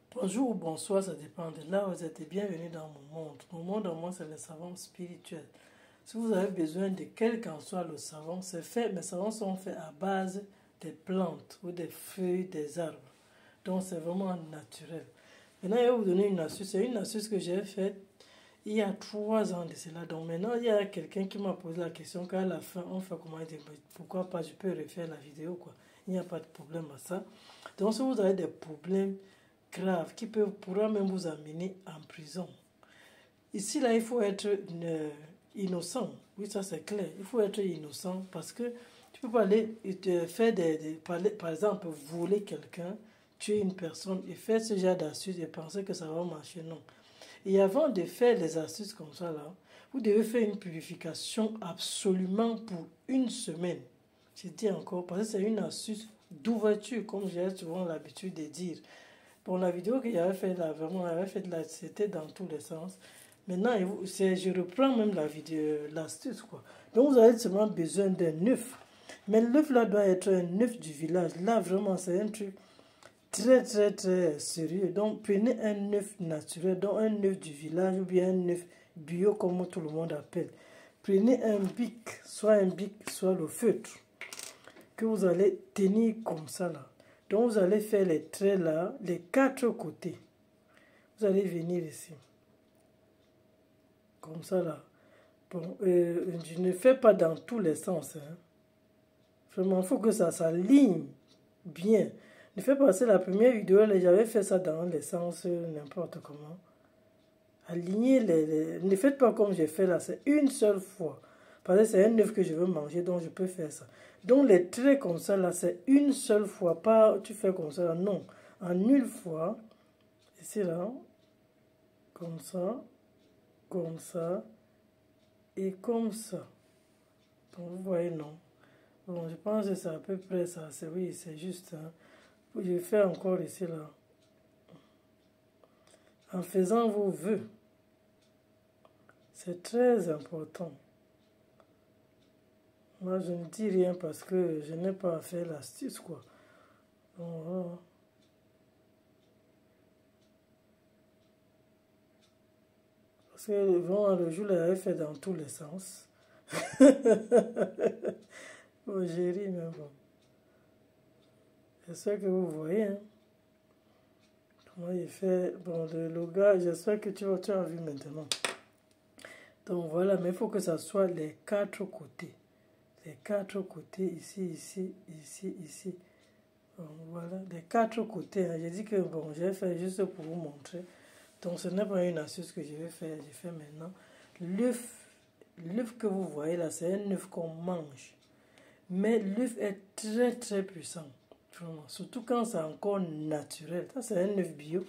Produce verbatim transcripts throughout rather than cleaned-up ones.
Bonjour ou bonsoir, ça dépend de là où vous êtes. Bienvenue dans mon monde. Mon monde, en moi, c'est le savon spirituel. Si vous avez besoin de quel qu'en soit le savon, c'est fait. Mes savons sont faits à base des plantes ou des feuilles des arbres. Donc, c'est vraiment naturel. Maintenant, je vais vous donner une astuce. C'est une astuce que j'ai faite il y a trois ans de cela. Donc, maintenant, il y a quelqu'un qui m'a posé la question qu'à la fin, on fait comment dire, pourquoi pas, je peux refaire la vidéo, quoi. Il n'y a pas de problème à ça. Donc, si vous avez des problèmes grave qui peut, pourra même vous amener en prison. Ici, là, il faut être une, innocent. Oui, ça c'est clair. Il faut être innocent parce que tu peux pas aller te faire des, des par, par exemple, voler quelqu'un, tuer une personne et faire ce genre d'astuces et penser que ça va marcher. Non. Et avant de faire les astuces comme ça, là, vous devez faire une purification absolument pour une semaine. Je dis encore, parce que c'est une astuce d'ouverture, comme j'ai souvent l'habitude de dire. Bon, la vidéo que j'avais fait là, vraiment, j'avais fait là, c'était dans tous les sens. Maintenant, je reprends même la vidéo, l'astuce, quoi. Donc, vous avez seulement besoin d'un œuf. Mais l'œuf là doit être un œuf du village. Là, vraiment, c'est un truc très, très, très sérieux. Donc, prenez un œuf naturel, donc un œuf du village ou bien un œuf bio, comme tout le monde appelle. Prenez un bic, soit un bic, soit le feutre, que vous allez tenir comme ça là. Donc, vous allez faire les traits là, les quatre côtés. Vous allez venir ici. Comme ça là. Bon, euh, je ne fais pas dans tous les sens. Hein. Vraiment, il faut que ça s'aligne bien. Ne fais pas, c'est la première vidéo, j'avais fait ça dans les sens, n'importe comment. Alignez les, les... Ne faites pas comme j'ai fait là, c'est une seule fois. Parce que c'est un œuf que je veux manger, donc je peux faire ça. Donc les traits comme ça là, c'est une seule fois. Pas tu fais comme ça, non. En une fois, ici là, comme ça, comme ça, et comme ça. Bon, vous voyez, non. Bon, je pense que c'est à peu près ça. C'est oui, c'est juste. Hein. Je fais encore ici là. En faisant vos vœux. C'est très important. Moi, je ne dis rien parce que je n'ai pas à faire l'astuce, quoi. Bon, voilà. Parce que vraiment, le jour, j'avais fait dans tous les sens. Bon, j'ai ri, mais bon. J'espère que vous voyez. Hein. Comment il fait. Bon, le, le gars, j'espère que tu, tu as vu maintenant. Donc voilà, mais il faut que ça soit les quatre côtés. Les quatre côtés, ici, ici, ici, ici. Bon, voilà, les quatre côtés. Hein. J'ai dit que bon, j'ai fait juste pour vous montrer. Donc ce n'est pas une astuce que je vais faire, je fais maintenant. L'œuf, l'œuf que vous voyez là, c'est un œuf qu'on mange. Mais l'œuf est très très puissant. Vraiment. Surtout quand c'est encore naturel. Ça c'est un œuf bio.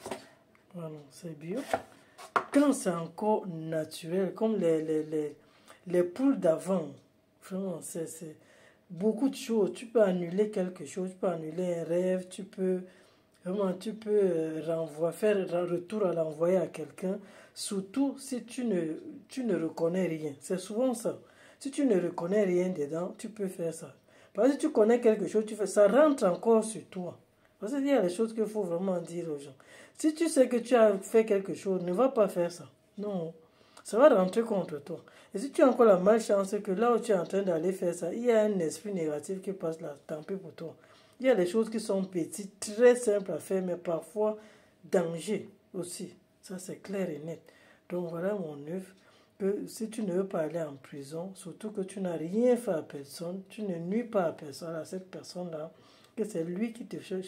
Voilà, c'est bio. Quand c'est encore naturel, comme les, les, les, les poules d'avant. Vraiment, c'est beaucoup de choses. Tu peux annuler quelque chose, tu peux annuler un rêve, tu peux... Vraiment, tu peux renvoyer, faire un retour à l'envoyer à quelqu'un, surtout si tu ne, tu ne reconnais rien. C'est souvent ça. Si tu ne reconnais rien dedans, tu peux faire ça. Parce que si tu connais quelque chose, tu fais ça rentre encore sur toi. Parce qu'il y a des choses qu'il faut vraiment dire aux gens. Si tu sais que tu as fait quelque chose, ne va pas faire ça. Non. Ça va rentrer contre toi. Et si tu as encore la malchance que là où tu es en train d'aller faire ça, il y a un esprit négatif qui passe là, tant pis pour toi. Il y a des choses qui sont petites, très simples à faire, mais parfois danger aussi. Ça, c'est clair et net. Donc, voilà mon œuf. Que si tu ne veux pas aller en prison, surtout que tu n'as rien fait à personne, tu ne nuis pas à personne, à cette personne-là, que c'est lui qui te cherche,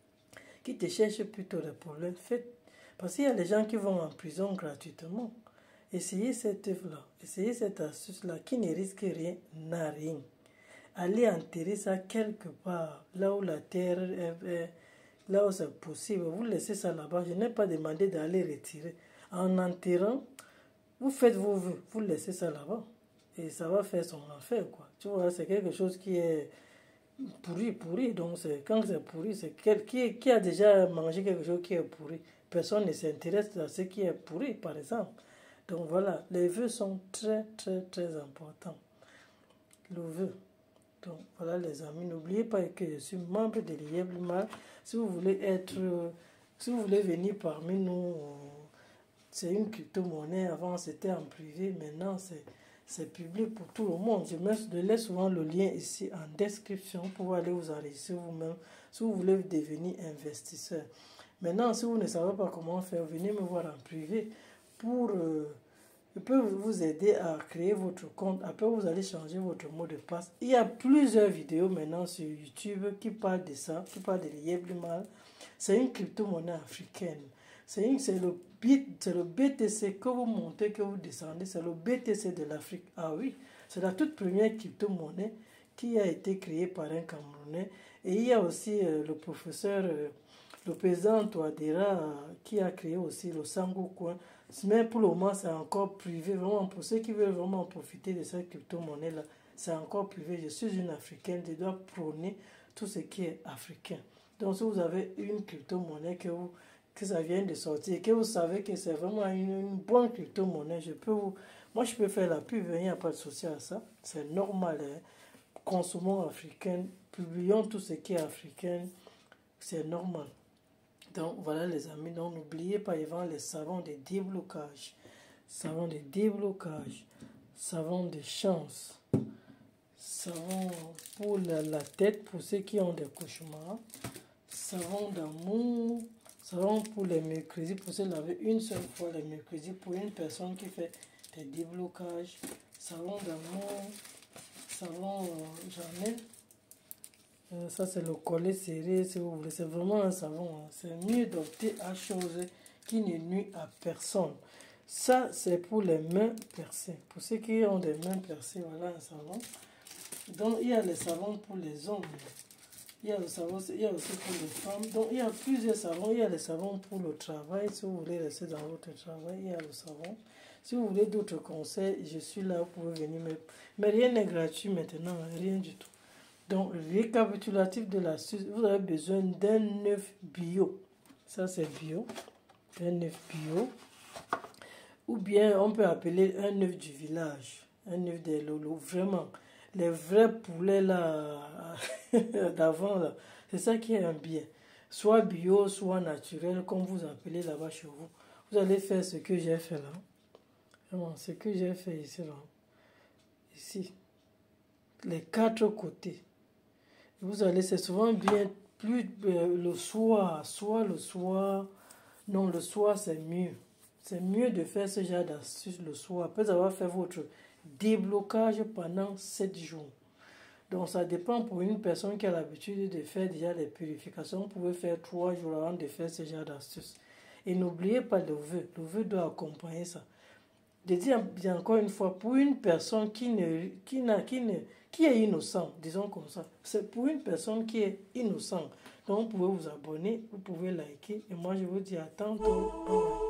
qui te cherche plutôt les problèmes. Faites. Parce qu'il y a des gens qui vont en prison gratuitement. Essayez cette œuf-là, essayez cette astuce-là qui ne risque rien, n'a rien. Allez enterrer ça quelque part, là où la terre est, là où c'est possible. Vous laissez ça là-bas. Je n'ai pas demandé d'aller retirer. En enterrant, vous faites vos vœux, vous laissez ça là-bas. Et ça va faire son affaire, quoi. Tu vois, c'est quelque chose qui est pourri, pourri. Donc, quand c'est pourri, c'est quel, qui, qui a déjà mangé quelque chose qui est pourri. Personne ne s'intéresse à ce qui est pourri, par exemple. Donc, voilà, les vœux sont très, très, très importants. Le vœu. Donc voilà les amis, n'oubliez pas que je suis membre de l'I E B L M A. Si vous voulez être Si vous voulez venir parmi nous, c'est une crypto-monnaie. Avant, c'était en privé. Maintenant, c'est public pour tout le monde. Je, mets, je laisse souvent le lien ici en description pour aller vous enregistrer vous-même si vous voulez devenir investisseur. Maintenant, si vous ne savez pas comment faire, venez me voir en privé pour... Euh, je peux vous aider à créer votre compte. Après, vous allez changer votre mot de passe. Il y a plusieurs vidéos maintenant sur YouTube qui parlent de ça, qui parlent de l'Yeblimal. C'est une crypto-monnaie africaine. C'est le, le B T C que vous montez, que vous descendez. C'est le B T C de l'Afrique. Ah oui, c'est la toute première crypto-monnaie qui a été créée par un Camerounais. Et il y a aussi euh, le professeur, euh, le président Touadéra, euh, qui a créé aussi le Sango Coin. Mais pour le moment, c'est encore privé. Vraiment, pour ceux qui veulent vraiment profiter de cette crypto-monnaie-là, c'est encore privé. Je suis une Africaine, je dois prôner tout ce qui est africain. Donc, si vous avez une crypto-monnaie que, vous, que ça vient de sortir, que vous savez que c'est vraiment une, une bonne crypto-monnaie, je peux vous... Moi, je peux faire la pub, il n'y a pas de souci à ça. C'est normal. Hein. Consommons africain, publions tout ce qui est africain, c'est normal. Donc voilà les amis, donc n'oubliez pas, ils vendent les savons de déblocage, savon de déblocage, savon de chance, savon pour la, la tête pour ceux qui ont des cauchemars, savon d'amour, savon pour les mercredis pour se laver une seule fois les mercredis pour une personne qui fait des déblocages, savon d'amour, savon euh, Janel. Euh, ça, c'est le collet serré, si vous voulez. C'est vraiment un savon. Hein. C'est mieux d'opter à chose qui ne nuit à personne. Ça, c'est pour les mains percées. Pour ceux qui ont des mains percées, voilà un savon. Donc, il y a les savons pour les hommes. Il y a, le savon, il y a aussi pour les femmes. Donc, il y a plusieurs savons. Il y a les savons pour le travail. Si vous voulez rester dans votre travail, il y a le savon. Si vous voulez d'autres conseils, je suis là. Vous pouvez venir. Mais, mais rien n'est gratuit maintenant. Rien du tout. Donc, récapitulatif de l'astuce, vous avez besoin d'un œuf bio. Ça, c'est bio. Un œuf bio. Ou bien, on peut appeler un œuf du village. Un œuf des lolos. Vraiment, les vrais poulets là, d'avant, là, c'est ça qui est un bien. Soit bio, soit naturel, comme vous appelez là-bas chez vous. Vous allez faire ce que j'ai fait là. Vraiment, ce que j'ai fait ici, là. Ici. Les quatre côtés. Vous allez, c'est souvent bien, plus euh, le soir, soit le soir, non, le soir c'est mieux. C'est mieux de faire ce genre d'astuce le soir, après avoir fait votre déblocage pendant sept jours. Donc ça dépend pour une personne qui a l'habitude de faire déjà les purifications, vous pouvez faire trois jours avant de faire ce genre d'astuce. Et n'oubliez pas le vœu, le vœu doit accompagner ça. Je dis encore une fois, pour une personne qui, ne, qui, n'a, qui, ne, qui est innocente, disons comme ça, c'est pour une personne qui est innocente. Donc vous pouvez vous abonner, vous pouvez liker, et moi je vous dis à tantôt.